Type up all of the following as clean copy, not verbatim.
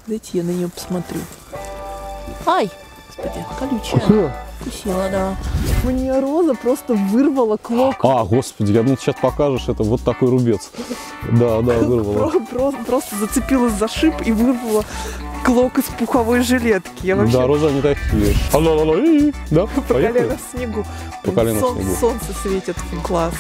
Дайте я на нее посмотрю. Ай, господи, колючая. Вкусила, да. Мне роза просто вырвала клок. А, господи, я думал, сейчас покажешь, это вот такой рубец. Да, вырвала. Просто зацепилась за шип и вырвала клок из пуховой жилетки. Я вообще... Да, розы они такие. Да, по колено в снегу. По колено в снегу. Солнце светит, класс.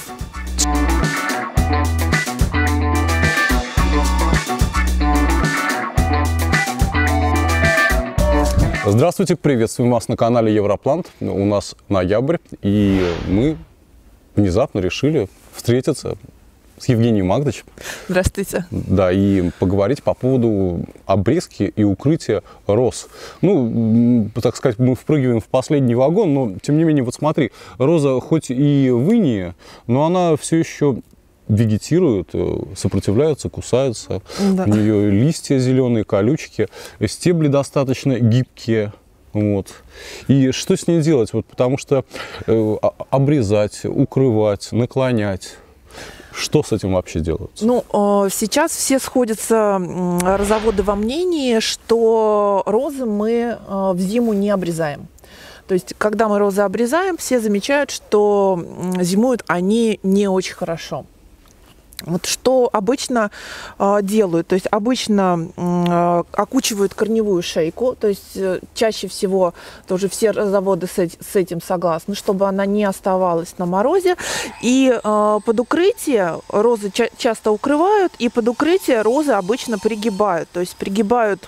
Здравствуйте, приветствуем вас на канале Европлант. У нас ноябрь, и мы внезапно решили встретиться с Евгением Магдовичем. Здравствуйте. Да, и поговорить по поводу обрезки и укрытия роз. Ну, так сказать, мы впрыгиваем в последний вагон, но тем не менее, вот смотри, роза хоть и в инее, но она все еще вегетирует, сопротивляется, кусается. Да. У нее листья зеленые, колючки, стебли достаточно гибкие. Вот. И что с ней делать? Вот, потому что обрезать, укрывать, наклонять. Что с этим вообще делается? Ну, сейчас все сходятся, розоводы, во мнении, что розы мы в зиму не обрезаем. То есть, когда мы розы обрезаем, все замечают, что зимуют они не очень хорошо. Вот что обычно делают, то есть обычно окучивают корневую шейку, то есть чаще всего тоже все розоводы с этим согласны, чтобы она не оставалась на морозе. И под укрытие розы часто укрывают, и под укрытие розы обычно пригибают, то есть пригибают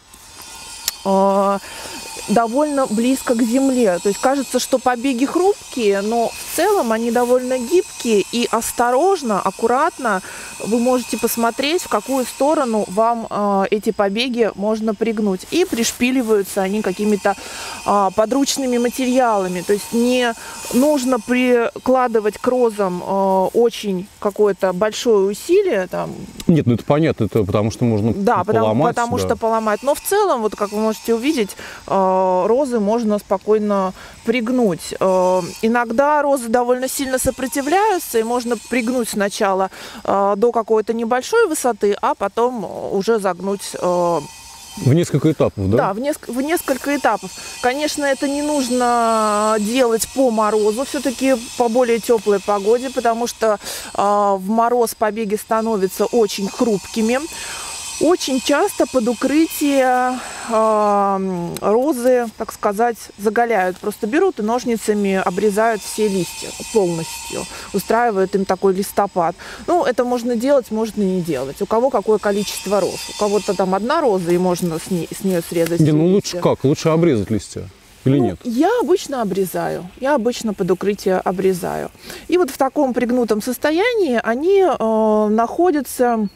довольно близко к земле. То есть кажется, что побеги хрупкие, но в целом они довольно гибкие, и осторожно, аккуратно вы можете посмотреть, в какую сторону вам эти побеги можно пригнуть. И пришпиливаются они какими-то подручными материалами. То есть не нужно прикладывать к розам очень какое-то большое усилие. Там. Нет, ну это понятно, это потому что можно поломать. Потому что поломать. Но в целом, вот как вы можете увидеть, розы можно спокойно пригнуть. Иногда розы довольно сильно сопротивляются, и можно пригнуть сначала до какой-то небольшой высоты, а потом уже загнуть. В несколько этапов, да? Да, в несколько этапов. Конечно, это не нужно делать по морозу, все-таки по более теплой погоде, потому что в мороз побеги становятся очень хрупкими. Очень часто под укрытие розы, так сказать, заголяют. Просто берут и ножницами обрезают все листья полностью. Устраивают им такой листопад. Ну, это можно делать, можно и не делать. У кого какое количество роз. У кого-то там одна роза, и можно с нее срезать. Не, ну лучше как? Лучше обрезать листья? Или нет? Я обычно обрезаю. Я обычно под укрытие обрезаю. И вот в таком пригнутом состоянии они находятся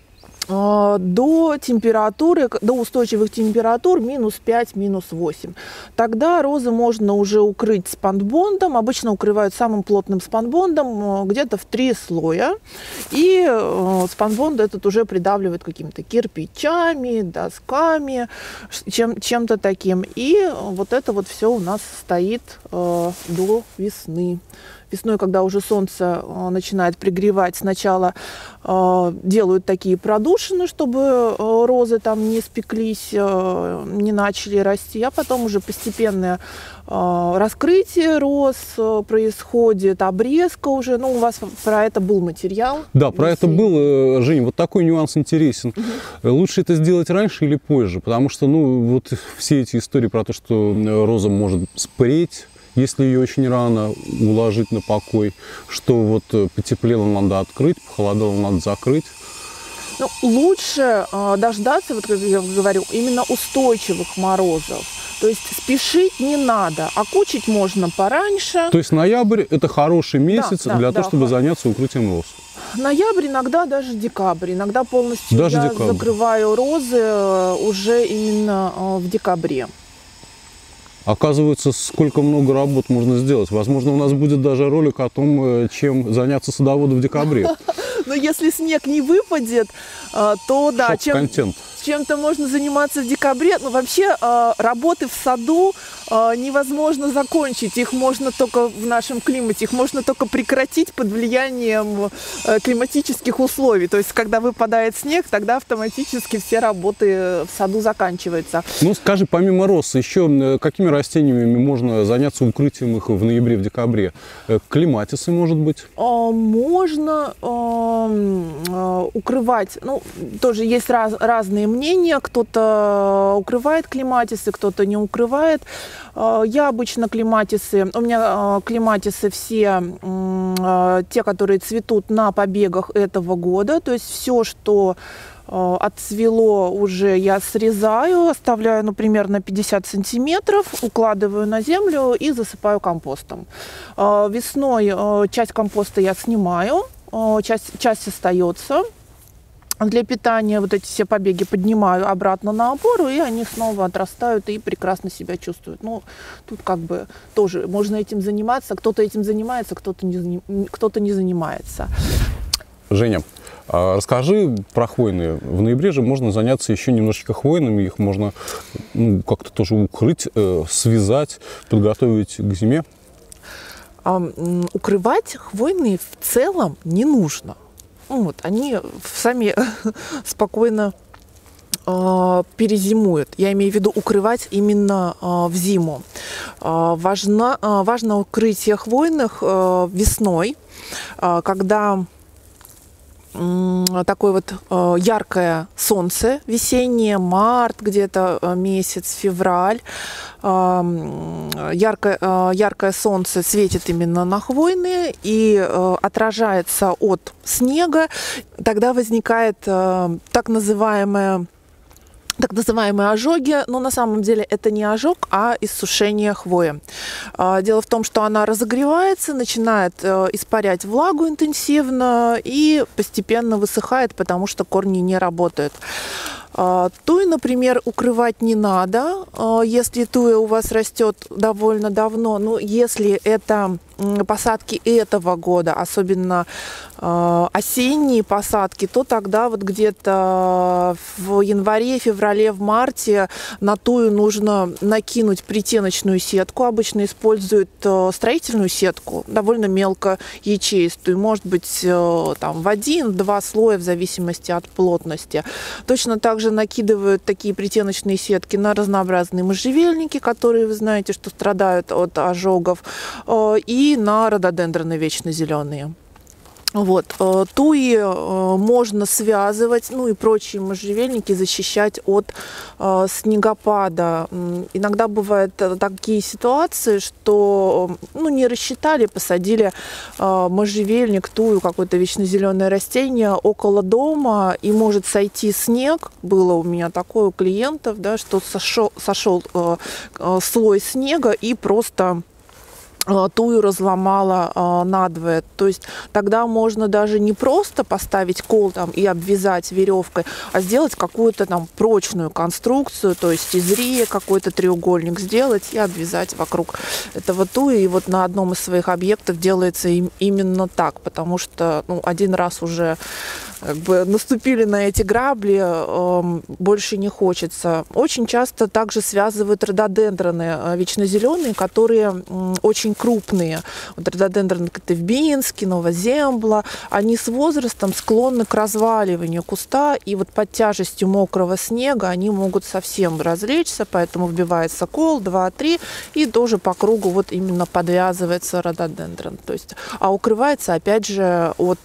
до температуры, до устойчивых температур -5, -8. Тогда розы можно уже укрыть спанбондом. Обычно укрывают самым плотным спанбондом, где-то в 3 слоя. И спанбонд этот уже придавливает какими-то кирпичами, досками, чем-то таким. И вот это вот все у нас стоит до весны. Весной, когда уже солнце начинает пригревать, сначала делают такие продушины, чтобы розы там не спеклись, не начали расти, а потом уже постепенное раскрытие роз происходит, обрезка уже. Ну, у вас про это был материал. Да, про это был, Жень, вот такой нюанс интересен. Лучше это сделать раньше или позже, потому что, ну, вот все эти истории про то, что роза может спреть, если ее очень рано уложить на покой, что вот потеплело, надо открыть, похолодало, надо закрыть. Ну, лучше дождаться, вот как я говорю, именно устойчивых морозов. То есть спешить не надо, окучить можно пораньше. То есть ноябрь – это хороший месяц для того, чтобы заняться укрытием роз? Ноябрь, иногда даже декабрь. Иногда полностью я закрываю розы уже именно в декабре. Оказывается, сколько много работ можно сделать. Возможно, у нас будет даже ролик о том, чем заняться садоводу в декабре. Но если снег не выпадет, то да. Шок-контент. чем-то можно заниматься в декабре. Ну, вообще, работы в саду невозможно закончить. Их можно только в нашем климате, их можно только прекратить под влиянием климатических условий. То есть, когда выпадает снег, тогда автоматически все работы в саду заканчиваются. Ну, скажи, помимо роз, еще какими растениями можно заняться укрытием их в ноябре, в декабре? Клематисы, может быть? Можно укрывать, ну, тоже есть разные мнения. Кто-то укрывает клематисы, кто-то не укрывает. Я обычно клематисы, у меня клематисы все те, которые цветут на побегах этого года. То есть все, что отцвело уже, я срезаю, оставляю, например, на 50 сантиметров, укладываю на землю и засыпаю компостом. Весной часть компоста я снимаю, часть остается. Для питания вот эти все побеги поднимаю обратно на опору, и они снова отрастают и прекрасно себя чувствуют. Ну, тут как бы тоже можно этим заниматься. Кто-то этим занимается, кто-то не занимается. Женя, расскажи про хвойные. В ноябре же можно заняться еще немножечко хвойными. Их можно как-то тоже укрыть, связать, подготовить к зиме. Укрывать хвойные в целом не нужно. Вот, они сами спокойно перезимуют. Я имею в виду укрывать именно в зиму. Важно укрытие хвойных весной, когда такое вот яркое солнце, весеннее, март, где-то месяц, февраль. Яркое солнце светит именно на хвойные и отражается от снега. Тогда возникает так называемые ожоги, но на самом деле это не ожог, а иссушение хвои. Дело в том, что она разогревается, начинает испарять влагу интенсивно и постепенно высыхает, потому что корни не работают. Туи, например, укрывать не надо, если туя у вас растет довольно давно. Но если это посадки этого года, особенно осенние посадки, то тогда вот где-то в январе, феврале, в марте на тую нужно накинуть притеночную сетку. Обычно используют строительную сетку, довольно мелко ячеистую, может быть там в 1-2 слоя в зависимости от плотности. Точно так же накидывают такие притеночные сетки на разнообразные можжевельники, которые, вы знаете, что страдают от ожогов, и на рододендроны вечно зеленые. Вот. Туи можно связывать, ну и прочие можжевельники защищать от снегопада. Иногда бывают такие ситуации, что не рассчитали, посадили можжевельник, тую, какое-то вечно зеленое растение около дома, и может сойти снег. Было у меня такое у клиентов, да, что сошел слой снега и просто тую разломала надвое. То есть тогда можно даже не просто поставить кол там и обвязать веревкой, а сделать какую-то там прочную конструкцию, то есть из реи какой-то треугольник сделать и обвязать вокруг этого туи. И вот на одном из своих объектов делается именно так, потому что один раз уже как бы наступили на эти грабли, больше не хочется. Очень часто также связывают рододендроны вечнозеленые, которые очень крупные. Вот рододендрон Котовбинский, Новозембла, они с возрастом склонны к разваливанию куста, и вот под тяжестью мокрого снега они могут совсем разлечься, поэтому вбивается кол, 2-3, и тоже по кругу вот именно подвязывается рододендрон. То есть, а укрывается, опять же, от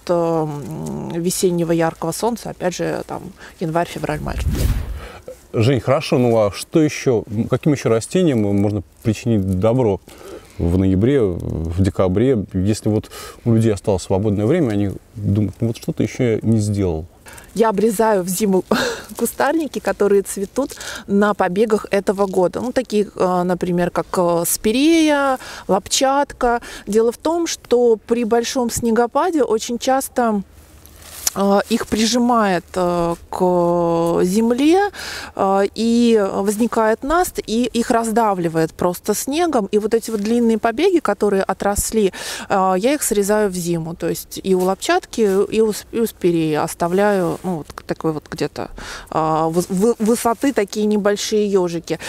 весеннего яркого солнца, опять же, там январь, февраль, март. Жень, хорошо, а что еще, каким еще растениям можно причинить добро в ноябре, в декабре, если вот у людей осталось свободное время, они думают, вот что-то еще не сделал? Я обрезаю в зиму кустарники, которые цветут на побегах этого года. Такие, например, как спирея, лапчатка. Дело в том, что при большом снегопаде очень часто их прижимает к земле, и возникает наст, и их раздавливает просто снегом. И вот эти вот длинные побеги, которые отросли, я их срезаю в зиму. То есть и у лапчатки, и у спиреи оставляю, ну, вот такой вот где-то высоты такие небольшие ежики.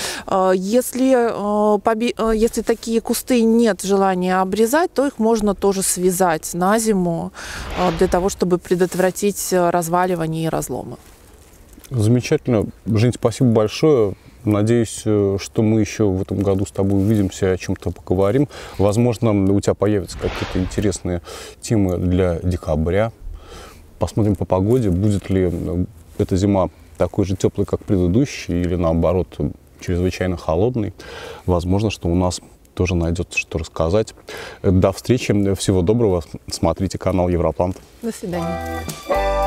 Если такие кусты нет желания обрезать, то их можно тоже связать на зиму для того, чтобы предотвратить разваливание и разломы. Замечательно. Жень, спасибо большое. Надеюсь, что мы еще в этом году с тобой увидимся, о чем-то поговорим. Возможно, у тебя появятся какие-то интересные темы для декабря. Посмотрим по погоде, будет ли эта зима такой же теплой, как предыдущая, или наоборот, чрезвычайно холодной. Возможно, что у нас тоже найдется что рассказать. До встречи, всего доброго. Смотрите канал Европлант. До свидания.